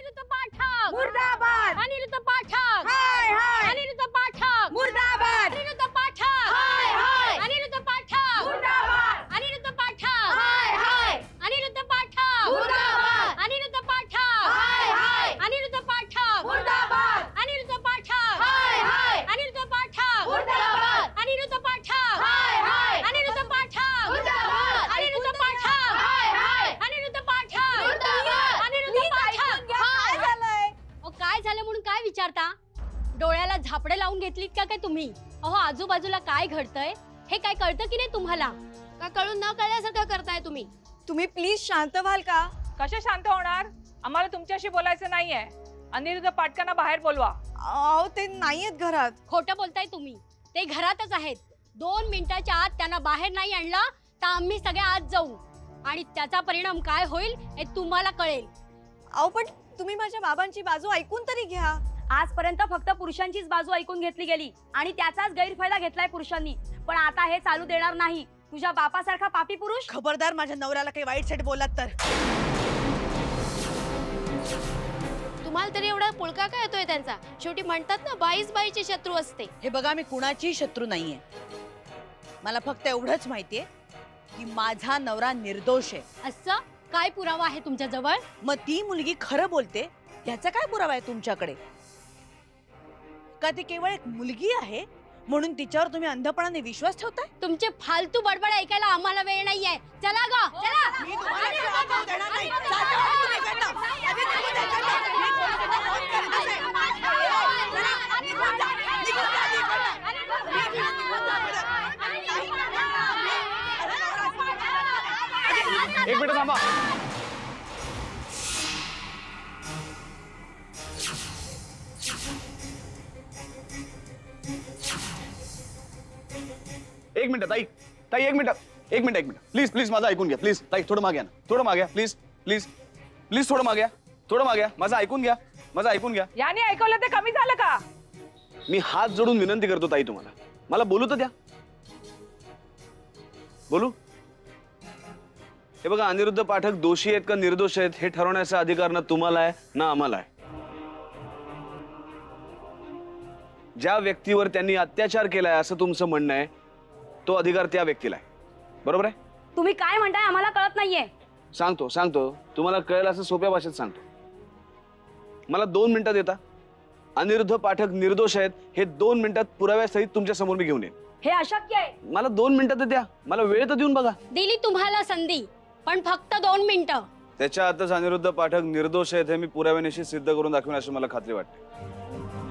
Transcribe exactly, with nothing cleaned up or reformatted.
अनिरुद्ध पाठक मुर्दाबाद, अनिरुद्ध पाठक हाय हाय, अनिरुद्ध पाठक मुर्दाबाद, अनिरुद्ध पाठक हाय हाय, अनिरुद्ध पाठक मुर्दाबाद, अनिरुद्ध पाठक हाय हाय, अनिरुद्ध पाठक मुर्दाबाद, अनिरुद्ध पाठक हाय हाय, अनिरुद्ध पाठक मुर्दाबाद, अनिरुद्ध पाठक हाय हाय, अनिरुद्ध पाठक मुर्दाबाद, अनिरुद्ध पाठक हाय हाय, अनिरुद्ध पाठक मुर्दाबाद, अनिरुद्ध पाठक हाय हाय, अनिरुद्ध पाठक मुर्दाबाद, अनिरुद्ध पाठक काय झालंय? अहो काय झालं म्हणून काय विचारता? डोळ्याला झापडे लावून घेतलीत का काय तुम्ही? अहो आजूबाजूला काय घडतंय हे काय कळतं की नाही तुम्हाला? का कळून न कळल्यासारखं करताय तुम्ही? तुम्ही प्लीज शांत व्हाल का? कसे शांत होणार? आम्हाला तुमच्याशी बोलायचं नाहीये. अनिरुद्ध पाटकांना बाहेर बोलवा. अहो ते नाहीयेत घरात. खोटं बोलताय तुम्ही. ते घरातच आहेत. दोन मिनिटाच्या आत त्यांना बाहेर नाही आणलं तर आम्ही सगळे आत जाऊ आणि त्याचा परिणाम काय होईल हे तुम्हाला कळेल. अहो पण तुम्ही माझ्या बाबांची बाजू ऐकून तरी घ्या. आजपर्यंत फक्त पुरुषांचीच बाजू ऐकून घेतली गेली आणि त्याचाच गैरफायदा घेतलाय पुरुषांनी. पण आता हे चालू देणार नाही. तुझ्या बापासारखा पापी पुरुष. खबरदार माझ्या नवऱ्याला काही वाईट सेट बोललात तर. तुम्हाला तरी एवढा पुळका काय येतोय त्यांचा? शेवटी म्हणतात ना बाईच बाईची शत्रू असते. हे बघा मी कुणाची शत्रू नाहीये. मला फक्त एवढंच माहितीये की माझा नवरा निर्दोष आहे. असं काय पुरावा आहे तुमच्या जवळ? मग ती मुलगी खरं बोलते याचा काय पुरावा आहे तुमच्याकडे? का ती केवळ एक मुलगी आहे म्हणून तिच्यावर तुम्ही अंधपणाने विश्वास ठेवताय? तुमचे फालतू बडबड ऐकायला आम्हाला वेळ नाहीये. चला ग चला. मी तुम्हाला त्रास देऊ देणार नाही. जाता का तुम्ही इकडनं? आधी निघून जा इकडनं. मी पोलिसांना फोन करत आहे. चला, निघून जा. निघून जा आधी इकडनं. निघून जा बरं. एक मिनिट थांबा. एक मिनिट ताई, ताई एक मिनिट, एक मिनिट, एक मिनिट, प्लीज प्लीज माझं ऐकून घ्या प्लीज. ताई थोडं मागे या ना, थोडं मागे या प्लीज प्लीज प्लीज थोडं मागे या, थोडं मागे या. माझं ऐकून घ्या, माझं ऐकून घ्या. याने ऐकवलं ते कमी झालं का? मी हात जोडून विनंती करतो ताई तुम्हाला, मला बोलू तर द्या. बोलू. हे बघा अनिरुद्ध पाठक दोषी आहेत का निर्दोष आहेत हे ठरवण्याचा अधिकार ना तुम्हाला आहे ना आम्हाला आहे. ज्या व्यक्तीवर त्यांनी अत्याचार केलाय असं तुमचं म्हणणं आहे तो अधिकार त्या व्यक्तीला आहे, बरोबर आहे? तुम्ही काय म्हणताय आम्हाला कळत नाहीये. सांगतो सांगतो तुम्हाला कळेल असं सोप्या भाषेत सांगतो. मला दोन मिनिटं देता? अनिरुद्ध पाठक निर्दोष आहेत हे दोन मिनिटात पुराव्यासहित तुमच्या समोर मी घेऊन येईन. हे अशक्य आहे. मला दोन मिनिटं तर द्या, मला वेळ तर देऊन बघा. दिली तुम्हाला संधी पण फक्त दोन मिनिटं. त्याच्या आतच अनिरुद्ध पाठक निर्दोष आहेत हे मी पुराव्यानिशी सिद्ध करून दाखवेन अशी मला खात्री वाटते.